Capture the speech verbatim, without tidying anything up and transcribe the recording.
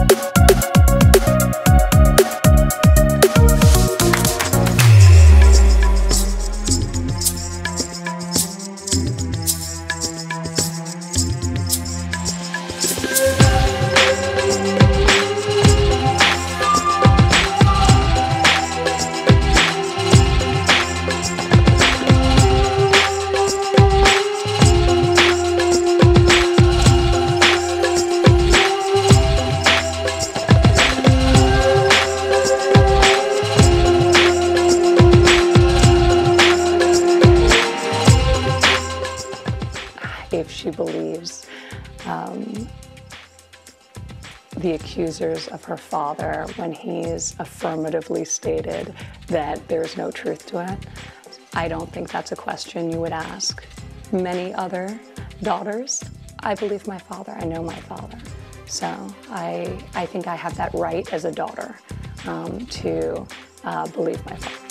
If she believes um, the accusers of her father when he's affirmatively stated that there's no truth to it, I don't think that's a question you would ask many other daughters. I believe my father. I know my father. So I, I think I have that right as a daughter um, to uh, believe my father.